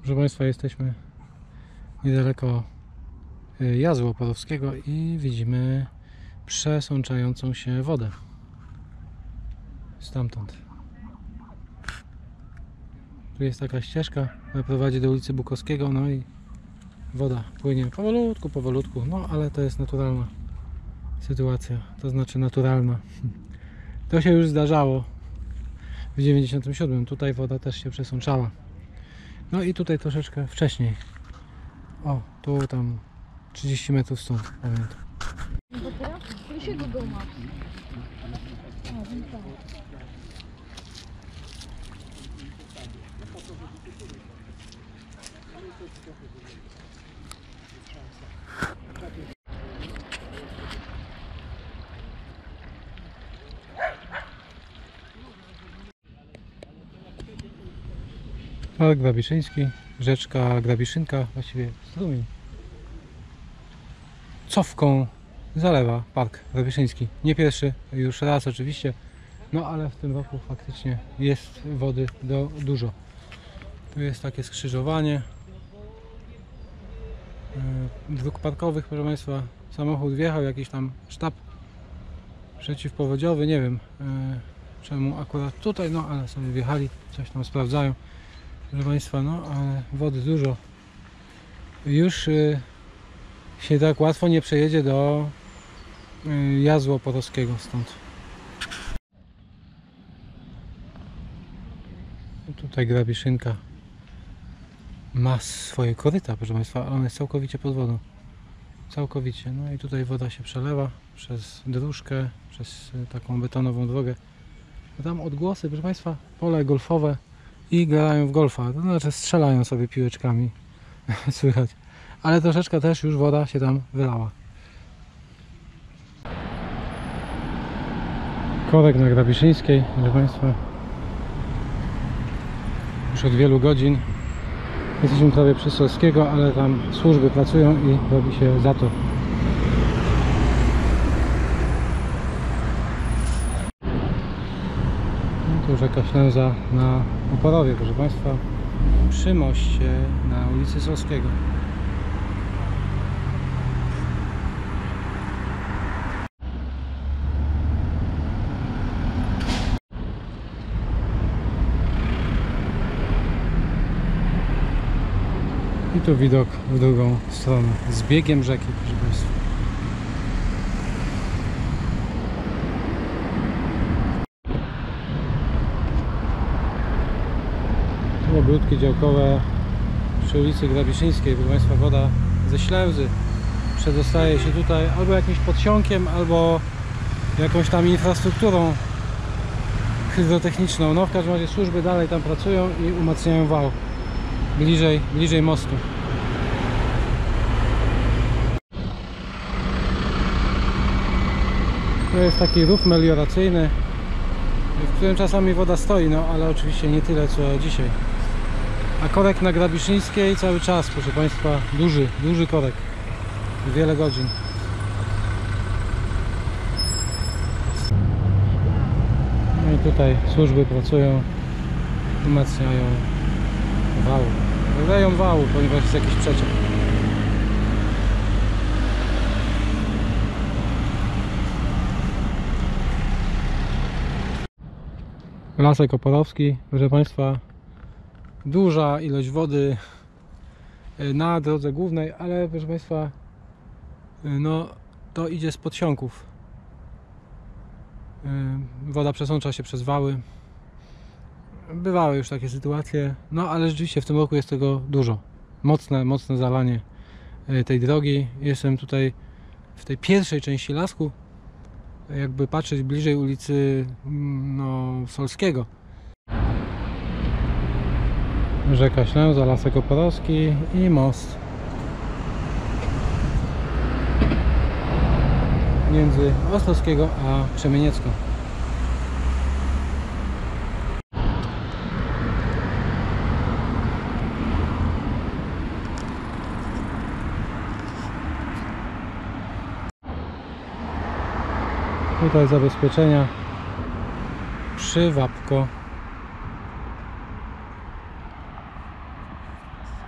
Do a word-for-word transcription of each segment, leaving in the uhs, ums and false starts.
Proszę Państwa, jesteśmy niedaleko Jazu Oporowskiego i widzimy przesączającą się wodę stamtąd. Tu jest taka ścieżka, która prowadzi do ulicy Bukowskiego, no i woda płynie powolutku, powolutku, no ale to jest naturalna sytuacja, to znaczy naturalna. To się już zdarzało w dziewięćdziesiątym siódmym, tutaj woda też się przesączała. No i tutaj troszeczkę wcześniej. O, tu tam trzydzieści metrów stąd, pamiętam. Park Grabiszyński, rzeczka Grabiszynka, właściwie strumień. Cofką zalewa Park Grabiszyński. Nie pierwszy, już raz oczywiście, no ale w tym roku faktycznie jest wody do, dużo. Tu jest takie skrzyżowanie dróg parkowych, proszę Państwa. Samochód wjechał, jakiś tam sztab przeciwpowodziowy, nie wiem czemu akurat tutaj, no ale sobie wjechali, coś tam sprawdzają. Proszę Państwa, no ale wody dużo. Już y, się tak łatwo nie przejedzie do y, Jazu Oporowskiego stąd. Tutaj Grabiszynka ma swoje koryta, proszę Państwa, ale on jest całkowicie pod wodą. Całkowicie. No i tutaj woda się przelewa przez dróżkę, przez y, taką betonową drogę. A tam odgłosy, proszę Państwa, pole golfowe. I grają w golfa, to znaczy strzelają sobie piłeczkami, słychać. Ale troszeczkę też już woda się tam wylała. Korek na Grabiszyńskiej, proszę Państwa. Już od wielu godzin. Jesteśmy prawie przy Solskiego, ale tam służby pracują i robi się zator. Tu rzeka Ślęza na Oporowie, proszę Państwa, przy moście na ulicy Solskiego. I tu widok w drugą stronę, z biegiem rzeki, proszę Państwa. Ogródki działkowe przy ulicy Grabiszyńskiej, proszę Państwa, woda ze Ślęzy przedostaje się tutaj albo jakimś podsiąkiem, albo jakąś tam infrastrukturą hydrotechniczną. No w każdym razie służby dalej tam pracują i umacniają wał bliżej, bliżej mostu. To jest taki rów melioracyjny, w którym czasami woda stoi, no ale oczywiście nie tyle co dzisiaj. A korek na Grabiszyńskiej cały czas, proszę Państwa, duży, duży korek, wiele godzin. No i tutaj służby pracują, umacniają wał, dodają wału, ponieważ jest jakiś przeciek. Lasek Oporowski, proszę Państwa, duża ilość wody na drodze głównej, ale proszę Państwa, no to idzie z podsiąków. Woda przesącza się przez wały. Bywały już takie sytuacje, no ale rzeczywiście w tym roku jest tego dużo. Mocne, mocne zalanie tej drogi. Jestem tutaj w tej pierwszej części lasku, jakby patrzeć bliżej ulicy no, Solskiego. Rzeka Ślęza, Lasek Oporowski i most między Ostrowskiego a Przemieniecką. Tutaj zabezpieczenia przy Wapko.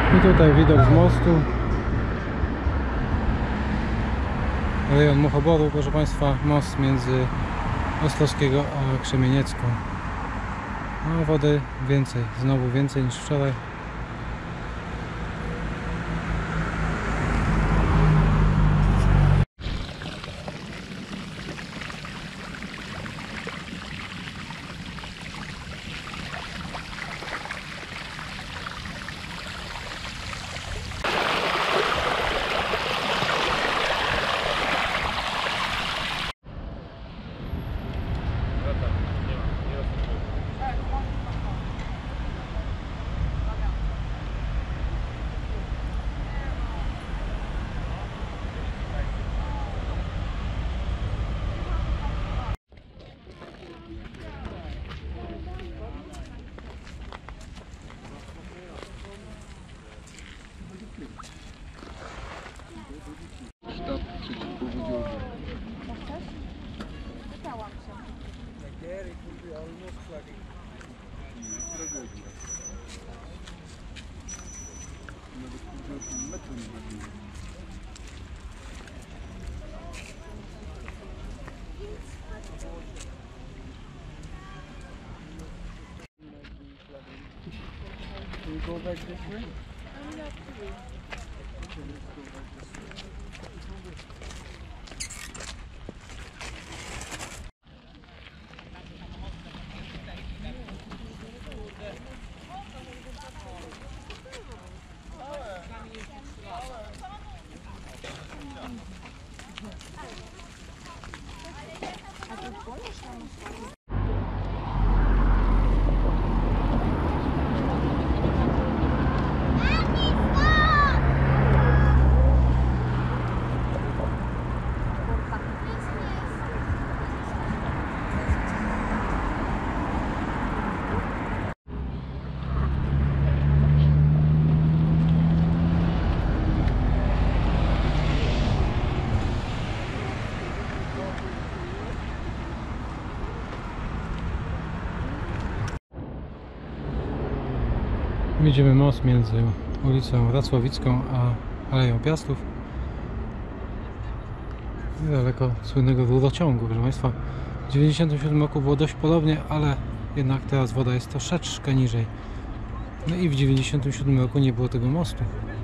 I tutaj widok z mostu. Rejon Muchoboru, proszę Państwa, most między Ostrowskiego a Krzemieniecką. No, wody więcej, znowu więcej niż wczoraj. Sztab przeciwpowodziowy. Pytałam się. Tragedia. Nawet półtora metra nie było. Can you go back this way? I'm not free. Okay, let's go back this way. A ty boisz tam? Widzimy most między ulicą Racławicką a Aleją Piastów. Niedaleko słynnego rurociągu, proszę Państwa. W tysiąc dziewięćset dziewięćdziesiątym siódmym roku było dość podobnie, ale jednak teraz woda jest troszeczkę niżej. No i w tysiąc dziewięćset dziewięćdziesiątym siódmym roku nie było tego mostu.